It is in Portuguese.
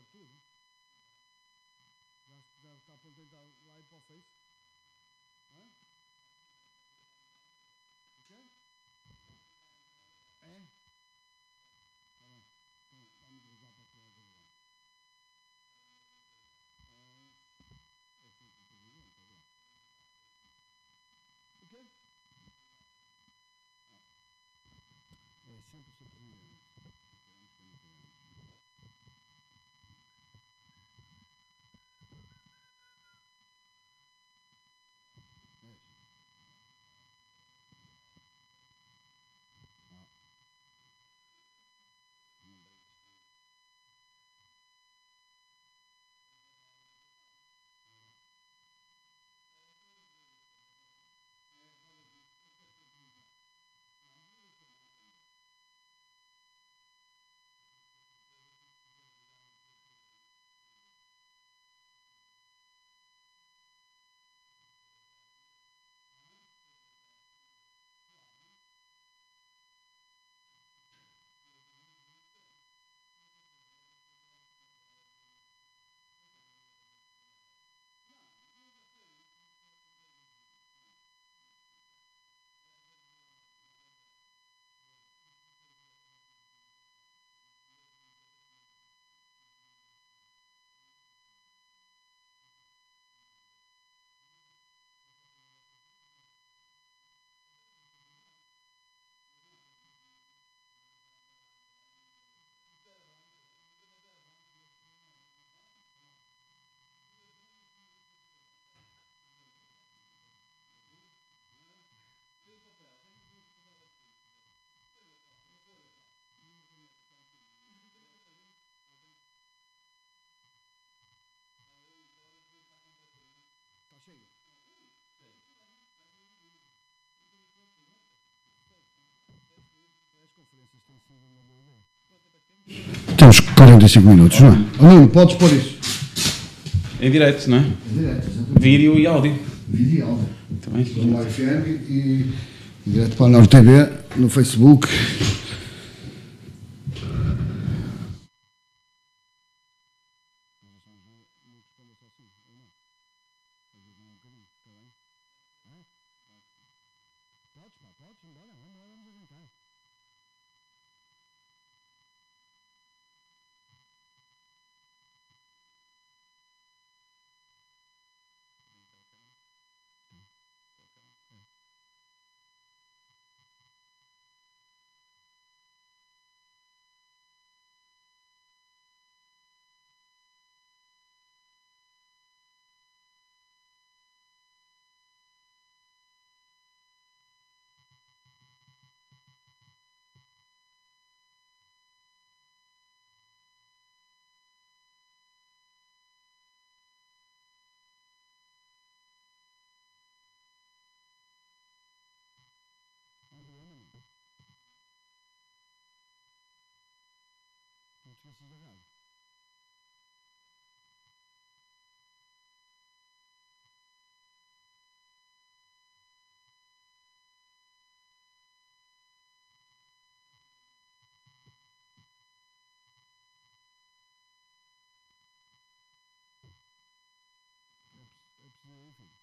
tudo. Já está pronto a entrar lá e para o Face? Hã? O quê? É? Tá bem. Então, vamos usar para criar o lá. É sempre o presidente, tá bem? O quê? É sempre o seu presidente. Queremos que não queremos. É. Ah. Não brinques. Está cheio? As conferências têm sido uma boa ideia. Temos 45 minutos, não é? Nuno, podes pôr isso. Em direto, não é? Em direto, exatamente. Vídeo e áudio. Vídeo e áudio. Também. No FM e direto para a Nord TV, no Facebook. Podes, pá, podes, embora, vamos arrancar. Não te esqueças da rádio. É preciso, enfim.